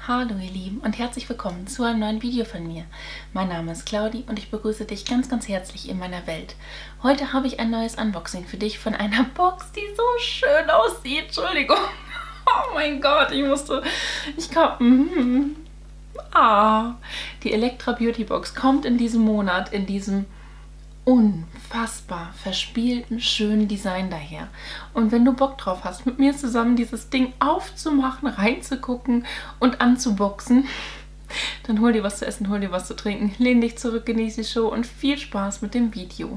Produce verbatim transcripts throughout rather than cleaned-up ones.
Hallo ihr Lieben und herzlich willkommen zu einem neuen Video von mir. Mein Name ist Claudi und ich begrüße dich ganz ganz herzlich in meiner Welt. Heute habe ich ein neues Unboxing für dich von einer Box, die so schön aussieht. Entschuldigung. Oh mein Gott, ich musste... Ich kam... Mm, ah, die Elektra Beauty Box kommt in diesem Monat in diesem unfassbar verspielten, schönen Design daher. Und wenn du Bock drauf hast, mit mir zusammen dieses Ding aufzumachen, reinzugucken und anzuboxen, dann hol dir was zu essen, hol dir was zu trinken, lehn dich zurück, genieße die Show und viel Spaß mit dem Video.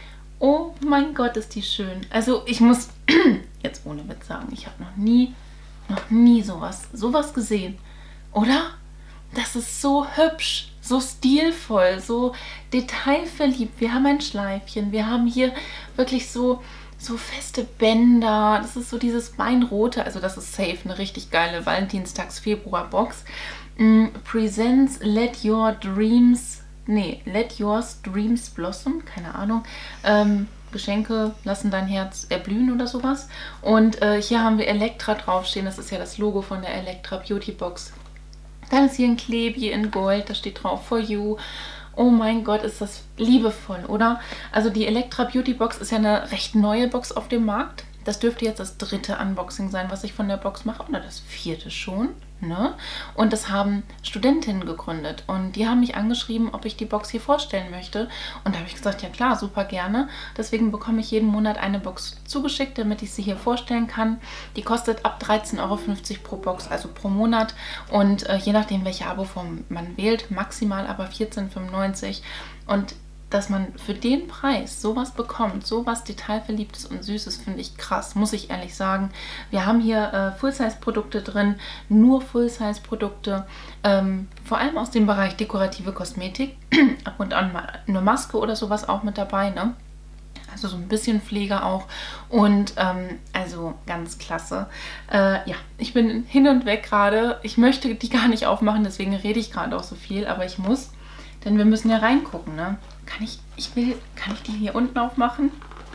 Oh mein Gott, ist die schön. Also ich muss jetzt ohne Witz sagen, ich habe noch nie, noch nie sowas, sowas gesehen, oder? Das ist so hübsch, so stilvoll, so detailverliebt. Wir haben ein Schleifchen, wir haben hier wirklich so, so feste Bänder. Das ist so dieses Weinrote, also das ist safe eine richtig geile Valentinstags-Februar-Box. Mm, Presents Let Your Dreams, nee, Let Yours Dreams Blossom, keine Ahnung. Ähm, Geschenke lassen dein Herz erblühen oder sowas. Und äh, hier haben wir Elektra draufstehen, das ist ja das Logo von der Elektra Beauty Box. Dann ist hier ein Klebi in Gold, da steht drauf For You. Oh mein Gott, ist das liebevoll, oder? Also die Elektra Beauty Box ist ja eine recht neue Box auf dem Markt. Das dürfte jetzt das dritte Unboxing sein, was ich von der Box mache. Oder das vierte schon, ne? Und das haben Studentinnen gegründet. Und die haben mich angeschrieben, ob ich die Box hier vorstellen möchte. Und da habe ich gesagt, ja klar, super gerne. Deswegen bekomme ich jeden Monat eine Box zugeschickt, damit ich sie hier vorstellen kann. Die kostet ab dreizehn Euro fünfzig pro Box, also pro Monat. Und äh, je nachdem, welche Aboform man wählt, maximal aber vierzehn fünfundneunzig. Und dass man für den Preis sowas bekommt, sowas Detailverliebtes und Süßes, finde ich krass, muss ich ehrlich sagen. Wir haben hier äh, Full-Size-Produkte drin, nur Full-Size-Produkte, ähm, vor allem aus dem Bereich dekorative Kosmetik, ab und an mal eine Maske oder sowas auch mit dabei, ne? Also so ein bisschen Pflege auch und ähm, also ganz klasse. Äh, ja, ich bin hin und weg gerade. Ich möchte die gar nicht aufmachen, deswegen rede ich gerade auch so viel, aber ich muss, denn wir müssen ja reingucken, ne? Kann ich, ich will, kann ich die hier unten aufmachen?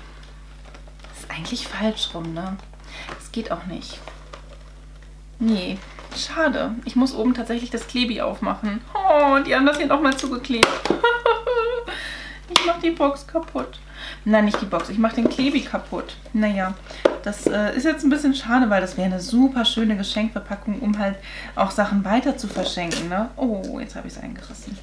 Das ist eigentlich falsch rum, ne? Das geht auch nicht. Nee, schade. Ich muss oben tatsächlich das Klebi aufmachen. Oh, die haben das hier nochmal zugeklebt. Ich mache die Box kaputt. Nein, nicht die Box. Ich mache den Klebi kaputt. Naja, das äh, ist jetzt ein bisschen schade, weil das wäre eine super schöne Geschenkverpackung, um halt auch Sachen weiter zu verschenken, ne? Oh, jetzt habe ich es eingerissen.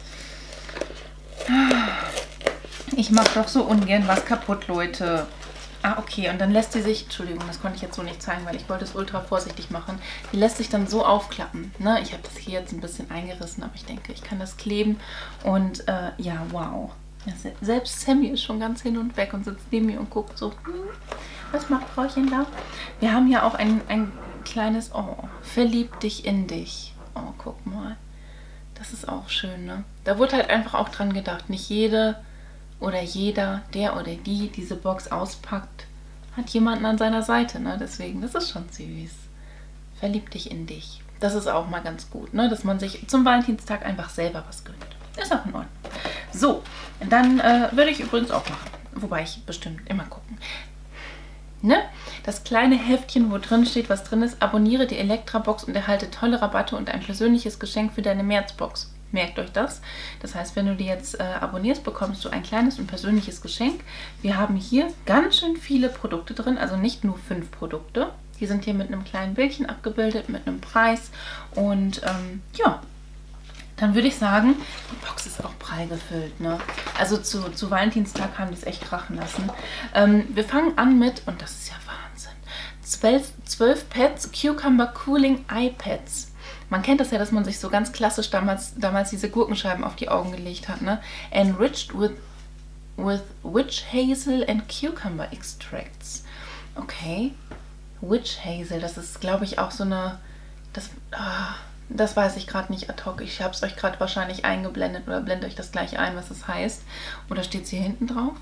Ich mache doch so ungern was kaputt, Leute. Ah, okay. Und dann lässt sie sich... Entschuldigung, das konnte ich jetzt so nicht zeigen, weil ich wollte es ultra vorsichtig machen. Die lässt sich dann so aufklappen. Ne? Ich habe das hier jetzt ein bisschen eingerissen, aber ich denke, ich kann das kleben. Und äh, ja, wow. Ja, selbst Sammy ist schon ganz hin und weg und sitzt neben mir und guckt so, hm, was macht Frauchen da? Wir haben hier auch ein, ein kleines... Oh, verlieb dich in dich. Oh, guck mal. Das ist auch schön, ne? Da wurde halt einfach auch dran gedacht. Nicht jede oder jeder, der oder die diese Box auspackt, hat jemanden an seiner Seite, ne? Deswegen, das ist schon süß. Verlieb dich in dich. Das ist auch mal ganz gut, ne? Dass man sich zum Valentinstag einfach selber was gönnt. Ist auch in Ordnung. So, dann äh, würde ich übrigens auch machen. Wobei ich bestimmt immer gucken. Ne? Das kleine Heftchen, wo drin steht, was drin ist, abonniere die Elektra-Box und erhalte tolle Rabatte und ein persönliches Geschenk für deine Märzbox. Merkt euch das. Das heißt, wenn du die jetzt äh, abonnierst, bekommst du ein kleines und persönliches Geschenk. Wir haben hier ganz schön viele Produkte drin, also nicht nur fünf Produkte. Die sind hier mit einem kleinen Bildchen abgebildet, mit einem Preis und ähm, ja. Dann würde ich sagen, die Box ist auch prall gefüllt, ne? Also zu, zu Valentinstag haben die es echt krachen lassen. Ähm, wir fangen an mit, und das ist ja Wahnsinn, zwölf, zwölf Pads Cucumber Cooling Eye Pads. Man kennt das ja, dass man sich so ganz klassisch damals, damals diese Gurkenscheiben auf die Augen gelegt hat, ne? Enriched with, with Witch Hazel and Cucumber Extracts. Okay. Witch Hazel, das ist, glaube ich, auch so eine... Das... Ah, Das weiß ich gerade nicht ad hoc. Ich habe es euch gerade wahrscheinlich eingeblendet oder blende euch das gleich ein, was es heißt. Oder steht es hier hinten drauf?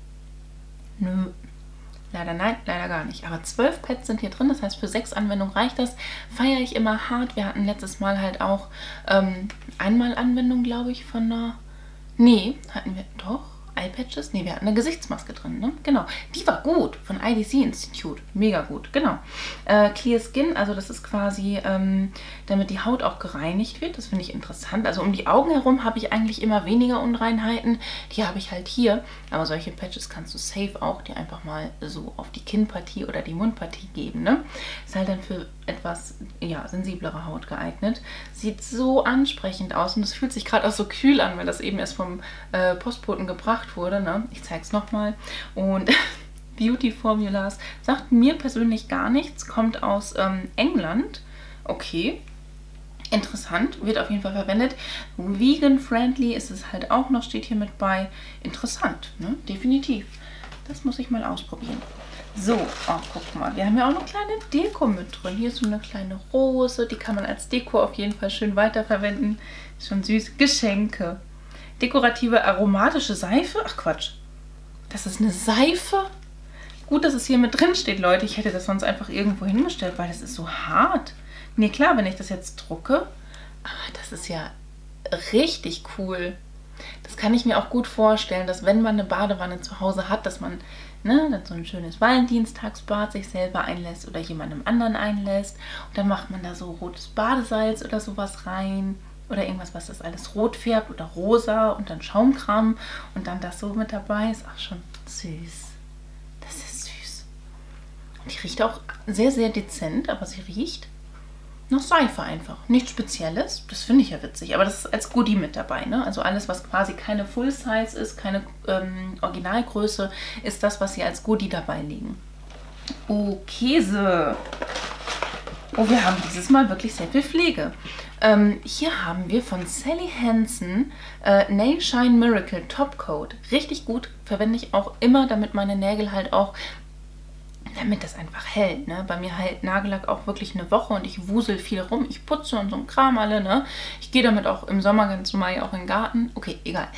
Nö. Leider nein, leider gar nicht. Aber zwölf Pads sind hier drin, das heißt für sechs Anwendungen reicht das. Feiere ich immer hart. Wir hatten letztes Mal halt auch ähm, einmal Anwendung, glaube ich, von einer... Nee, hatten wir doch. Eyepatches? Ne, wir hatten eine Gesichtsmaske drin, ne? Genau. Die war gut, von I D C Institute. Mega gut, genau. Äh, Clear Skin, also das ist quasi, ähm, damit die Haut auch gereinigt wird. Das finde ich interessant. Also um die Augen herum habe ich eigentlich immer weniger Unreinheiten. Die habe ich halt hier. Aber solche Patches kannst du safe auch dir einfach mal so auf die Kinnpartie oder die Mundpartie geben, ne? Ist halt dann für etwas, ja, sensiblere Haut geeignet. Sieht so ansprechend aus und es fühlt sich gerade auch so kühl an, weil das eben erst vom äh, Postboten gebracht wurde, ne? Ich zeige es nochmal. Und Beauty Formulas sagt mir persönlich gar nichts, kommt aus ähm, England. Okay, interessant, wird auf jeden Fall verwendet. Vegan-friendly ist es halt auch noch, steht hier mit bei. Interessant, ne? Definitiv. Das muss ich mal ausprobieren. So, oh, guck mal, wir haben ja auch noch kleine Deko mit drin. Hier ist so eine kleine Rose, die kann man als Deko auf jeden Fall schön weiterverwenden. Ist schon süß. Geschenke. Dekorative aromatische Seife. Ach Quatsch, das ist eine Seife? Gut, dass es hier mit drin steht, Leute. Ich hätte das sonst einfach irgendwo hingestellt, weil das ist so hart. Nee, klar, wenn ich das jetzt drucke. Ah, das ist ja richtig cool. Das kann ich mir auch gut vorstellen, dass wenn man eine Badewanne zu Hause hat, dass man, ne, dann so ein schönes Valentinstagsbad sich selber einlässt oder jemandem anderen einlässt. Und dann macht man da so rotes Badesalz oder sowas rein. Oder irgendwas, was das alles rot färbt oder rosa und dann Schaumkram. Und dann das so mit dabei ist auch schon süß. Das ist süß. Und die riecht auch sehr, sehr dezent, aber sie riecht nach Seife einfach. Nichts Spezielles. Das finde ich ja witzig. Aber das ist als Goodie mit dabei, ne? Also alles, was quasi keine Full Size ist, keine ähm, Originalgröße, ist das, was sie als Goodie dabei liegen. Oh, Käse. Oh, wir haben dieses Mal wirklich sehr viel Pflege. Ähm, hier haben wir von Sally Hansen äh, Nail Shine Miracle Top Coat. Richtig gut. Verwende ich auch immer, damit meine Nägel halt auch, damit das einfach hält, ne? Bei mir hält Nagellack auch wirklich eine Woche und ich wusel viel rum. Ich putze und so ein Kram alle, ne? Ich gehe damit auch im Sommer ganz normal auch in den Garten. Okay, egal.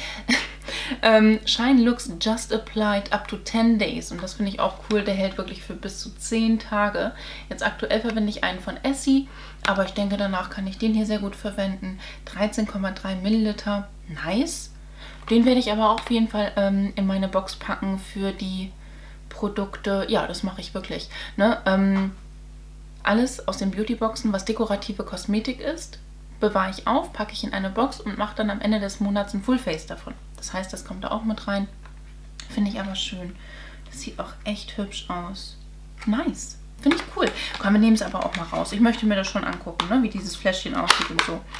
ähm, Shine Looks Just Applied up to ten days. Und das finde ich auch cool. Der hält wirklich für bis zu zehn Tage. Jetzt aktuell verwende ich einen von Essie, aber ich denke, danach kann ich den hier sehr gut verwenden. dreizehn Komma drei Milliliter. Nice. Den werde ich aber auch auf jeden Fall ähm, in meine Box packen für die Produkte. Ja, das mache ich wirklich. Ne? Ähm, alles aus den Beautyboxen, was dekorative Kosmetik ist, bewahre ich auf, packe ich in eine Box und mache dann am Ende des Monats ein Fullface davon. Das heißt, das kommt da auch mit rein. Finde ich aber schön. Das sieht auch echt hübsch aus. Nice. Finde ich cool. Komm, wir nehmen es aber auch mal raus. Ich möchte mir das schon angucken, ne? Wie dieses Fläschchen aussieht und so.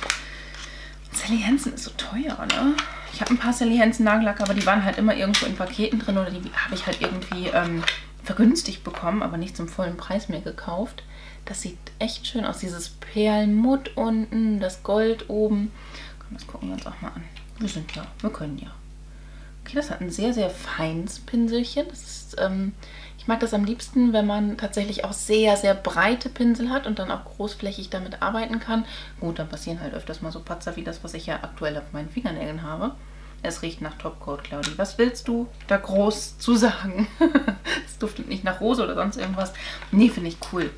Sally Hansen ist so teuer, ne? Ich habe ein paar Sally Hansen Nagellack, aber die waren halt immer irgendwo in Paketen drin oder die habe ich halt irgendwie ähm, vergünstigt bekommen, aber nicht zum vollen Preis mehr gekauft. Das sieht echt schön aus. Dieses Perlmutt unten, das Gold oben. Komm, das gucken wir uns auch mal an. Wir sind ja, wir können ja. Okay, das hat ein sehr, sehr feines Pinselchen. Das ist, ähm, ich mag das am liebsten, wenn man tatsächlich auch sehr, sehr breite Pinsel hat und dann auch großflächig damit arbeiten kann. Gut, dann passieren halt öfters mal so Patzer wie das, was ich ja aktuell auf meinen Fingernägeln habe. Es riecht nach Topcoat, Claudi. Was willst du da groß zu sagen? Es duftet nicht nach Rose oder sonst irgendwas. Nee, finde ich cool.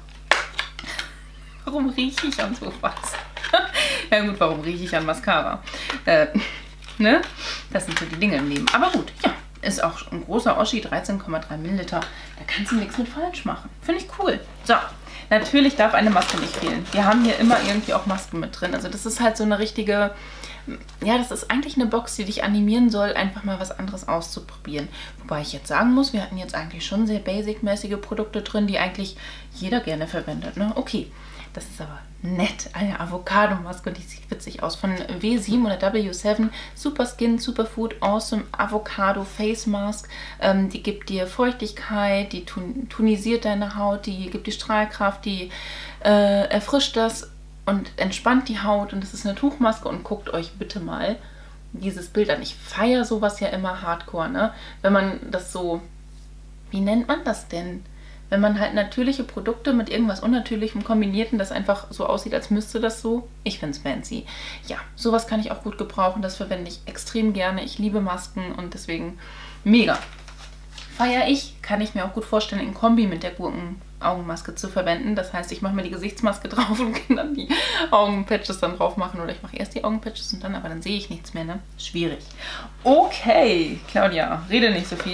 Warum rieche ich an sowas? Ja gut, warum rieche ich an Mascara? Äh, ne? Das sind so die Dinge im Leben. Aber gut, ja. Ist auch ein großer Oschi, dreizehn Komma drei Milliliter. Da kannst du nichts mit falsch machen. Finde ich cool. So, natürlich darf eine Maske nicht fehlen. Wir haben hier immer irgendwie auch Masken mit drin. Also das ist halt so eine richtige... Ja, das ist eigentlich eine Box, die dich animieren soll, einfach mal was anderes auszuprobieren. Wobei ich jetzt sagen muss, wir hatten jetzt eigentlich schon sehr basic-mäßige Produkte drin, die eigentlich jeder gerne verwendet, ne? Okay, das ist aber nett. Eine Avocado-Maske und die sieht witzig aus. Von W sieben oder W sieben. Super Skin, Superfood, Awesome Avocado Face Mask. Ähm, die gibt dir Feuchtigkeit, die ton tonisiert deine Haut, die gibt dir Strahlkraft, die äh, erfrischt das und entspannt die Haut. Und das ist eine Tuchmaske und guckt euch bitte mal dieses Bild an. Ich feiere sowas ja immer hardcore, ne? Wenn man das so, wie nennt man das denn? Wenn man halt natürliche Produkte mit irgendwas Unnatürlichem kombiniert und das einfach so aussieht, als müsste das so. Ich finde es fancy. Ja, sowas kann ich auch gut gebrauchen. Das verwende ich extrem gerne. Ich liebe Masken und deswegen mega. Feiere ich, kann ich mir auch gut vorstellen, in Kombi mit der Gurken, Augenmaske zu verwenden. Das heißt, ich mache mir die Gesichtsmaske drauf und kann dann die Augenpatches dann drauf machen. Oder ich mache erst die Augenpatches und dann, aber dann sehe ich nichts mehr, ne? Schwierig. Okay, Claudia, rede nicht so viel.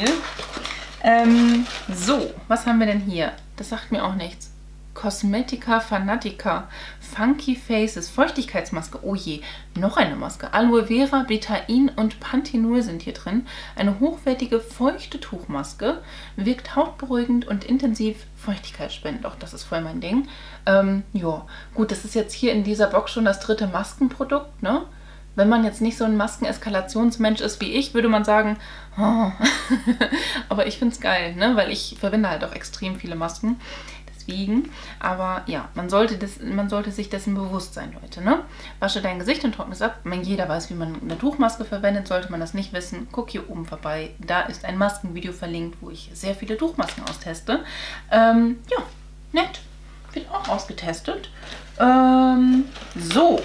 Ähm, so, was haben wir denn hier? Das sagt mir auch nichts. Cosmetica Fanatica, Funky Faces, Feuchtigkeitsmaske, oh je, noch eine Maske. Aloe Vera, Betain und Panthenol sind hier drin. Eine hochwertige, feuchte Tuchmaske, wirkt hautberuhigend und intensiv feuchtigkeitsspendend. Auch das ist voll mein Ding. Ähm, ja, gut, das ist jetzt hier in dieser Box schon das dritte Maskenprodukt, ne? Wenn man jetzt nicht so ein Maskeneskalationsmensch ist wie ich, würde man sagen, oh. Aber ich finde es geil, ne? Weil ich verwende halt auch extrem viele Masken. Deswegen, aber ja, man sollte, das, man sollte sich dessen bewusst sein, Leute, ne? Wasche dein Gesicht und trockne es ab. Wenn jeder weiß, wie man eine Tuchmaske verwendet, sollte man das nicht wissen. Guck hier oben vorbei. Da ist ein Maskenvideo verlinkt, wo ich sehr viele Tuchmasken austeste. Ähm, ja, nett. Wird auch ausgetestet. Ähm, so.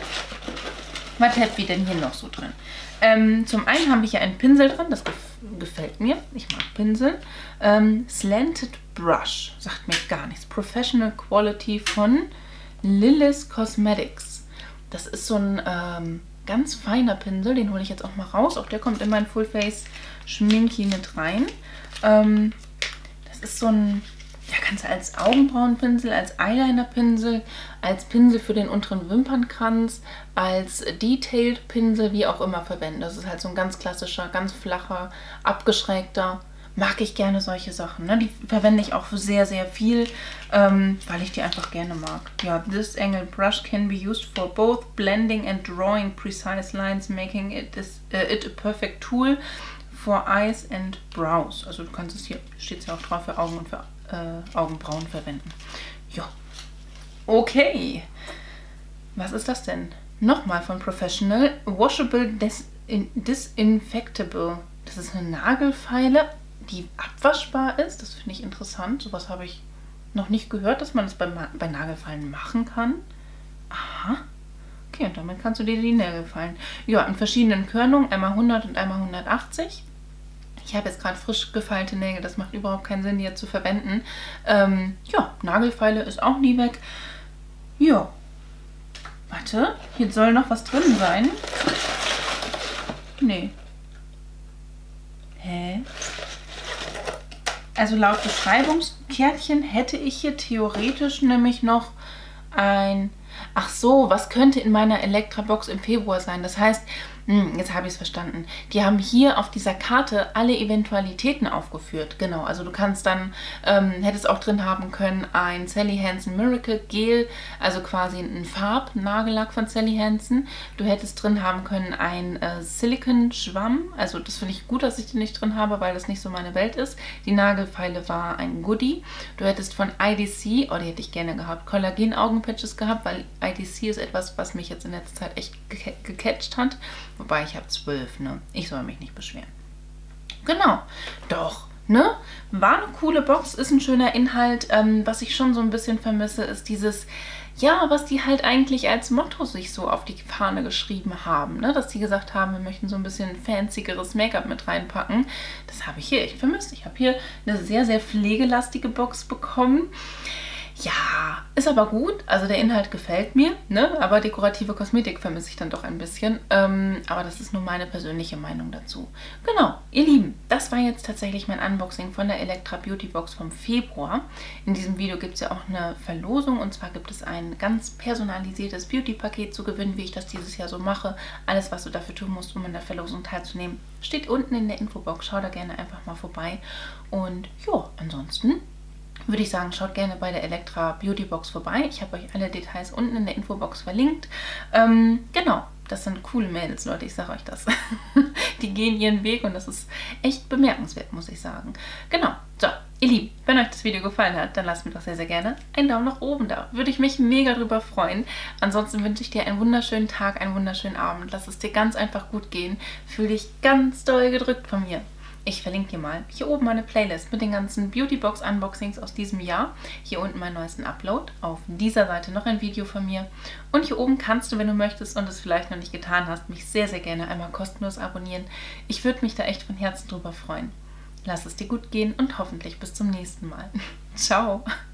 Was hätten wir denn hier noch so drin? Ähm, zum einen habe ich hier einen Pinsel drin, das gef gefällt mir. Ich mag Pinsel. Ähm, Slanted Brush, sagt mir gar nichts. Professional Quality von Lillis Cosmetics. Das ist so ein ähm, ganz feiner Pinsel, den hole ich jetzt auch mal raus. Auch der kommt in mein Full Face Schminki mit rein. Ähm, das ist so ein... Ja, kannst du als Augenbrauenpinsel, als Eyelinerpinsel, als Pinsel für den unteren Wimpernkranz, als Detailed Pinsel, wie auch immer verwenden. Das ist halt so ein ganz klassischer, ganz flacher, abgeschrägter. Mag ich gerne solche Sachen. Ne? Die verwende ich auch sehr, sehr viel, ähm, weil ich die einfach gerne mag. Ja, this angled brush can be used for both blending and drawing precise lines, making it, is, uh, it a perfect tool for eyes and brows. Also du kannst es hier, steht es ja auch drauf, für Augen und für äh, Augenbrauen verwenden. Ja. Okay. Was ist das denn? Nochmal von Professional. Washable Disin Disinfectable. Das ist eine Nagelfeile, die abwaschbar ist. Das finde ich interessant. Sowas habe ich noch nicht gehört, dass man das bei, bei Nagelfeilen machen kann. Aha. Okay, und damit kannst du dir die Nägel feilen. Ja, in verschiedenen Körnungen. Einmal hundert und einmal hundertachtzig. Ich habe jetzt gerade frisch gefeilte Nägel, das macht überhaupt keinen Sinn, die jetzt zu verwenden. Ähm, ja, Nagelfeile ist auch nie weg. Ja. Warte, hier soll noch was drin sein. Nee. Hä? Also laut Beschreibungskärtchen hätte ich hier theoretisch nämlich noch ein... Ach so, was könnte in meiner Elektra-Box im Februar sein? Das heißt, hm, jetzt habe ich es verstanden. Die haben hier auf dieser Karte alle Eventualitäten aufgeführt. Genau, also du kannst dann, ähm, hättest auch drin haben können, ein Sally Hansen Miracle Gel, also quasi ein Farbnagellack von Sally Hansen. Du hättest drin haben können ein äh, Silicon Schwamm. Also das finde ich gut, dass ich den nicht drin habe, weil das nicht so meine Welt ist. Die Nagelfeile war ein Goodie. Du hättest von I D C, oh, die hätte ich gerne gehabt, Kollagen-Augenpatches gehabt, weil I D C ist etwas, was mich jetzt in letzter Zeit echt ge gecatcht hat. Wobei ich habe zwölf, ne? Ich soll mich nicht beschweren. Genau, doch, ne? War eine coole Box, ist ein schöner Inhalt. Ähm, was ich schon so ein bisschen vermisse, ist dieses, ja, was die halt eigentlich als Motto sich so auf die Fahne geschrieben haben, ne? Dass die gesagt haben, wir möchten so ein bisschen fancygeres Make-up mit reinpacken. Das habe ich hier echt vermisst. Ich habe hier eine sehr, sehr pflegelastige Box bekommen. Ja, ist aber gut. Also der Inhalt gefällt mir, ne? Aber dekorative Kosmetik vermisse ich dann doch ein bisschen. Ähm, aber das ist nur meine persönliche Meinung dazu. Genau, ihr Lieben, das war jetzt tatsächlich mein Unboxing von der Elektra Beauty Box vom Februar. In diesem Video gibt es ja auch eine Verlosung. Und zwar gibt es ein ganz personalisiertes Beauty-Paket zu gewinnen, wie ich das dieses Jahr so mache. Alles, was du dafür tun musst, um an der Verlosung teilzunehmen, steht unten in der Infobox. Schau da gerne einfach mal vorbei. Und ja, ansonsten würde ich sagen, schaut gerne bei der Elektra Beauty Box vorbei. Ich habe euch alle Details unten in der Infobox verlinkt. Ähm, genau, das sind coole Mädels, Leute, ich sage euch das. Die gehen ihren Weg und das ist echt bemerkenswert, muss ich sagen. Genau, so, ihr Lieben, wenn euch das Video gefallen hat, dann lasst mir doch sehr, sehr gerne einen Daumen nach oben da. Würde ich mich mega drüber freuen. Ansonsten wünsche ich dir einen wunderschönen Tag, einen wunderschönen Abend. Lass es dir ganz einfach gut gehen. Fühl dich ganz doll gedrückt von mir. Ich verlinke dir mal hier oben meine Playlist mit den ganzen Beautybox Unboxings aus diesem Jahr. Hier unten meinen neuesten Upload. Auf dieser Seite noch ein Video von mir. Und hier oben kannst du, wenn du möchtest und es vielleicht noch nicht getan hast, mich sehr, sehr gerne einmal kostenlos abonnieren. Ich würde mich da echt von Herzen drüber freuen. Lass es dir gut gehen und hoffentlich bis zum nächsten Mal. Ciao!